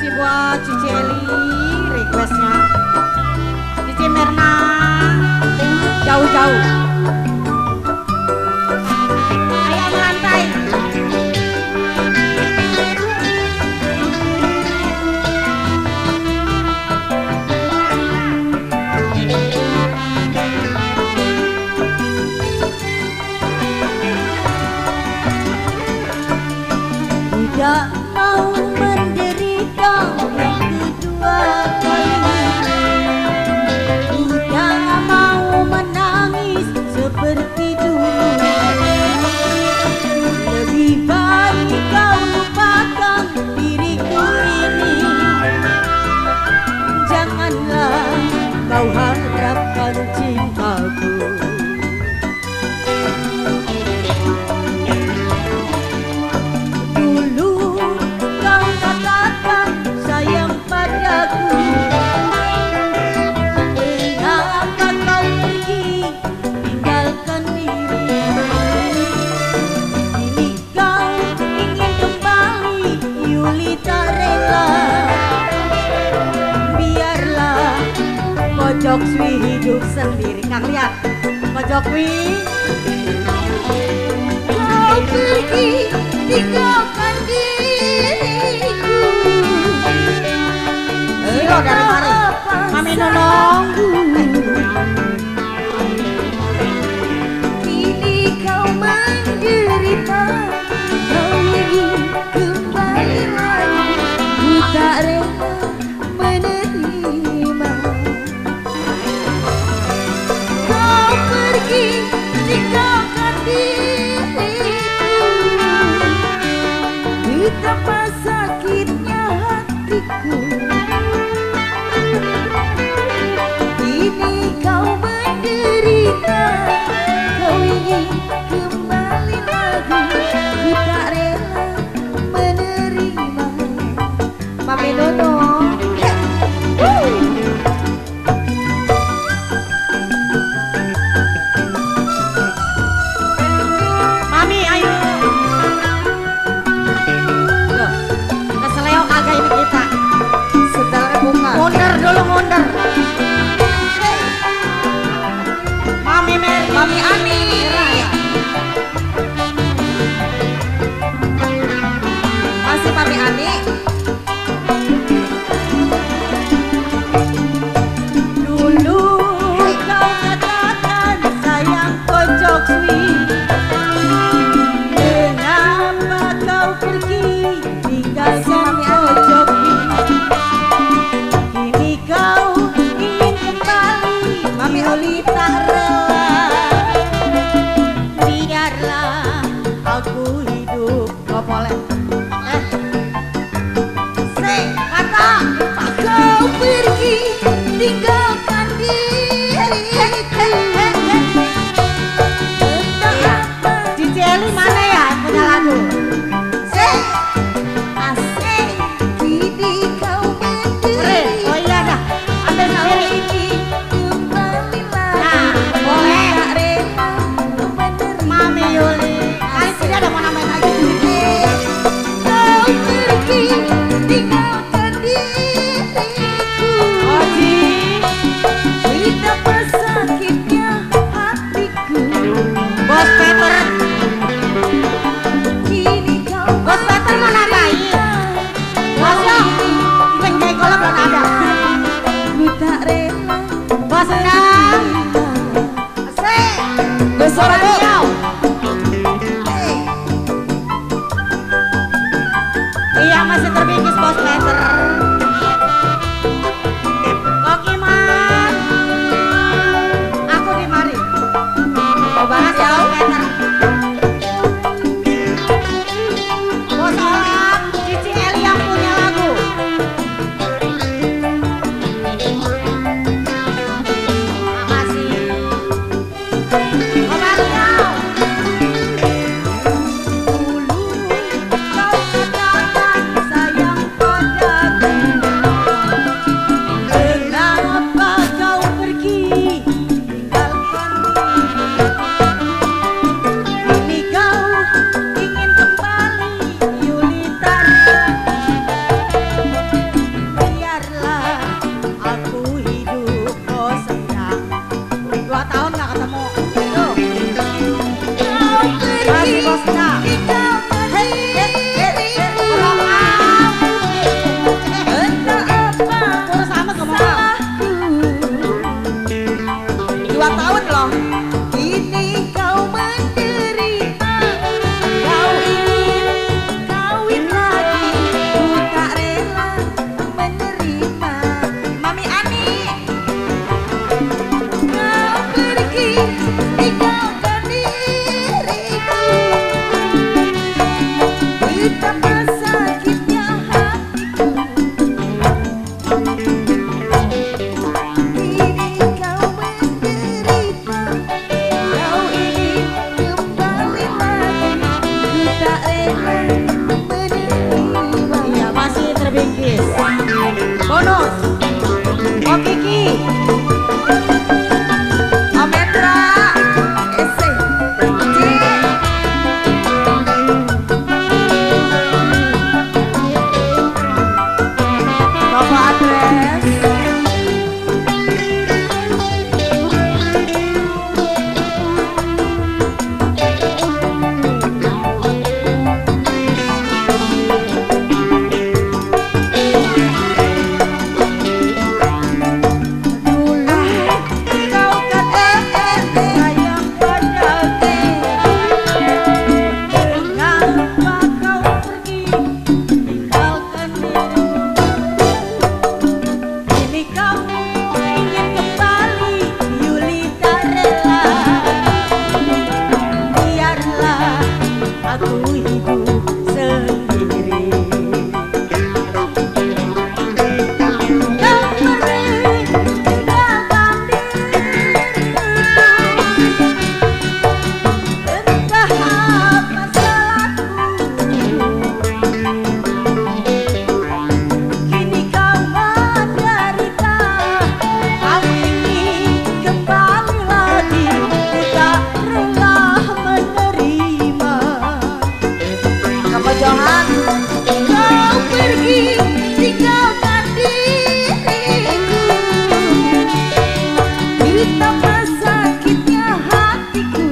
kasih buat Cici Eli requestnya. Cici Mirna jauh-jauh. Ayo melantai. Tidak mau menderita yang kedua kali, tidak mau menangis seperti dulu. Lebih baik kau lupakan diriku ini. Janganlah kau harapkan cintaku. Kojokwi hidup sendiri. Kang lihat Kojokwi. Kau pergi tinggalkan diriku. Silo dari mari Mami nolong. Kini kau menderita, kau ingin kembali lagi. Ku tak rela menerima. Kau pergi tinggalkan diriku. Betapa sakitnya hatiku. Kini kau menderita, kau ingin kembali lagi. Ku tak rela menerima. Mami Nono. Mami ayo. Loh, keseleo kagak ini kita. Setelnya buka. Mundur dulu mundur. Mami Mary. Mami Ani. Masih Mami Ani. Dulu kau katakan sayang Kojokwi. Kenapa kau pergi tinggalkan Kojokwi? Kini kau ingin kembali. Mami Oli tak rela. Biarlah aku hidup. Gak boleh. Kata Kau pergi tinggalkan diriku. Cici Eli mana ya yang punya lagu? Asik. Kini kau Keren. menderita, Oh iya dah. Ambil sendiri. ingin kembali lagi. Nah, boleh. Tak rela menerima. Mami Yuli. Kali tidak ada mau nambahin lagi. Kau pergi tinggalkan diriku. Oji. Betapa sakitnya hatiku. Bos Peter. Kini kau Bos Peter mau nambahin. Bos yo. Penjai golok belum ada. ku tak rela. Bos Endang. Asik. Bos Radio. Iya masih terbingkis Bos Peter. Kokiman. Aku di mari. Oh banget ya Bos Peter. Bos Olap, Cici Eli yang punya lagu. Makasih. Obat kau. Dulu kau katakan sayang padaku. betapa sakitnya hatiku. Kini kau menderita, kau ingin kembali lagi. Ku tak rela menerima. Iya, masih terbingkis. Bonus. Oh Kiki. Om Hendra, ese, Bapak Andres. Johan, kau pergi tinggalkan diriku. Betapa sakitnya hatiku.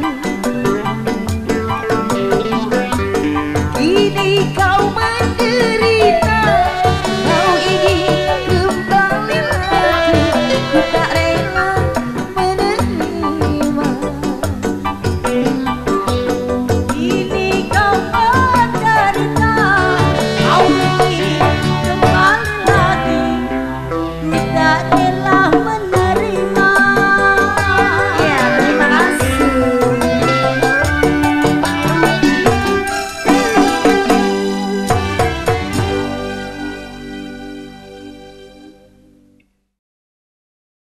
Kini kau menderita, kau ingin kembali lagi. Ku tak rela menerima. Kini kau menderita, kau ingin kembali lagi. Ku tak rela